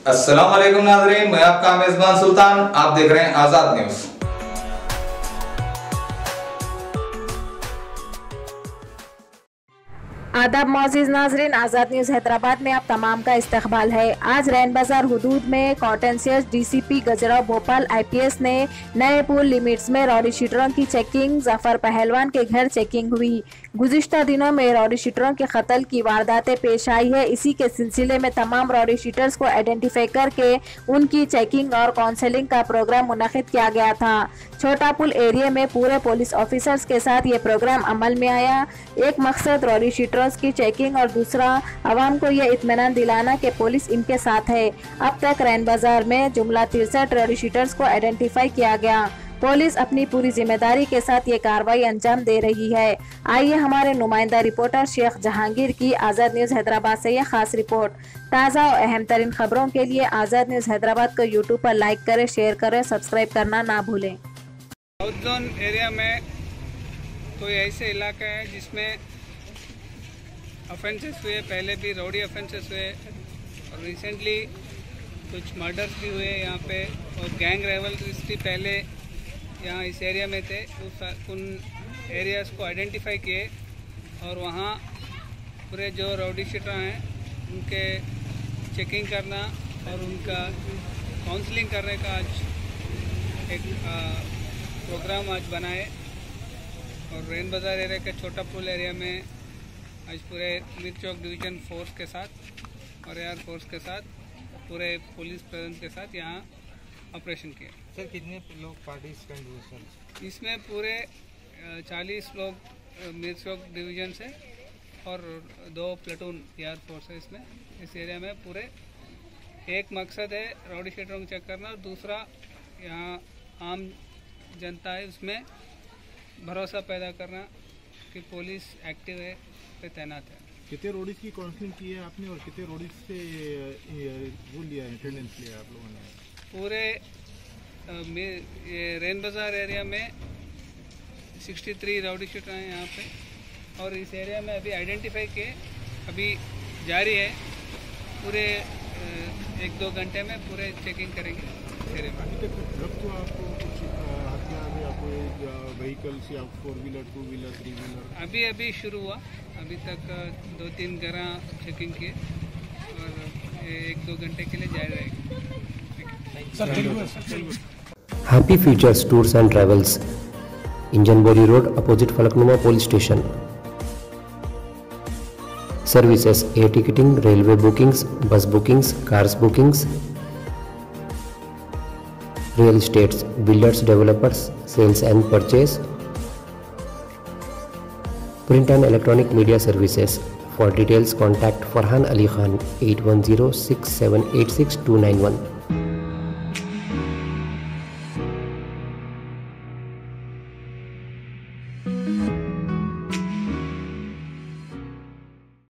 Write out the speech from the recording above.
अस्सलाम वालेकुम नाज़रीन, मैं आपका मेज़बान सुल्तान। आप देख रहे हैं आज़ाद न्यूज़। आदाब मोअज़्ज़िज़ नाज़रीन, आज़ाद न्यूज़ हैदराबाद में आप तमाम का इस्तकबाल है। आज रैन बाजार हुदूद में कॉटेंशियस डीसीपी गजराव भोपाल आईपीएस ने नए पुल लिमिट्स में रॉडी शीटरों की चेकिंग, जफर पहलवान के घर चेकिंग हुई। गुज़िश्ता दिनों में रॉडी शीटरों के कत्ल की वारदातें पेश आई है। इसी के सिलसिले में तमाम रॉडी शीटर्स को आइडेंटिफाई करके उनकी चेकिंग और काउंसलिंग का प्रोग्राम मुनक़िद किया गया था। छोटा पुल एरिया में पूरे पुलिस ऑफिसर्स के साथ ये प्रोग्राम अमल में आया। एक मकसद रॉडी शीटर्स की चेकिंग और दूसरा आवाम को ये इत्मीनान दिलाना कि पुलिस इनके साथ है। अब तक रैन बाजार में जुमला 63 रॉडी शीटर्स को आइडेंटिफाई किया गया। पुलिस अपनी पूरी जिम्मेदारी के साथ ये कार्रवाई अंजाम दे रही है। आइए हमारे नुमाइंदा रिपोर्टर शेख जहांगीर की आज़ाद न्यूज़ हैदराबाद से यह खास रिपोर्ट। ताज़ा और अहम तरीन खबरों के लिए आज़ाद न्यूज़ हैदराबाद को यूट्यूब पर लाइक करें, शेयर करें, सब्सक्राइब करना ना भूलें। साउथ जोन एरिया में कोई ऐसे इलाका है जिसमें ऑफेंसेस हुए, पहले भी रौडी ऑफेंसेस हुए और रिसेंटली कुछ मर्डर्स भी हुए यहाँ पे, और गैंग राइवलरीज भी पहले यहाँ इस एरिया में थे। उन एरियाज़ को आइडेंटिफाई किए और वहाँ पूरे जो रौडी शीटर हैं उनके चेकिंग करना और उनका काउंसलिंग करने का आज एक प्रोग्राम आज बनाए। और रैन बाज़ार एरिया के छोटा पुल एरिया में आज पूरे मीर चौक डिवीज़न फोर्स के साथ और एयर फोर्स के साथ पूरे पुलिस प्रेजेंस के साथ यहाँ ऑपरेशन किया। सर कितने लोग पार्टिसिपेंट हुए सर? इसमें पूरे 40 लोग मीर चौक डिवीज़न से और 2 प्लेटून एयर फोर्स है इसमें। इस एरिया में पूरे एक मकसद है रौडी शीटरों को चेक करना और दूसरा यहाँ आम जनता है उसमें भरोसा पैदा करना कि पुलिस एक्टिव है, पे तैनात है। कितने रोडीज की काउंसलिंग की है आपने और कितने रोडीज से वो लिया है, अटेंडेंस लिया है आप लोगों ने? पूरे ये रैन बाज़ार एरिया में 63 राउडी शीटर हैं यहाँ पे, और इस एरिया में अभी आइडेंटिफाई किए, अभी जारी है। पूरे 1-2 घंटे में पूरे चेकिंग करेंगे एरिया में। अभी तक जब तो आपको कुछ हथियार या कोई व्हीकल्स या 4 व्हीलर 2 व्हीलर 3 व्हीलर अभी शुरू हुआ। अभी तक 2-3 घर चेकिंग किए और 1-2 घंटे के लिए जारी रहेगी। Happy Futures Tours and Travels, Injanbori Road, opposite Falaknuma Police Station. Services: air ticketing, railway bookings, bus bookings, cars bookings. Real estates, builders, developers, sales and purchase. Print and electronic media services. For details, contact Farhan Ali Khan 8106786291.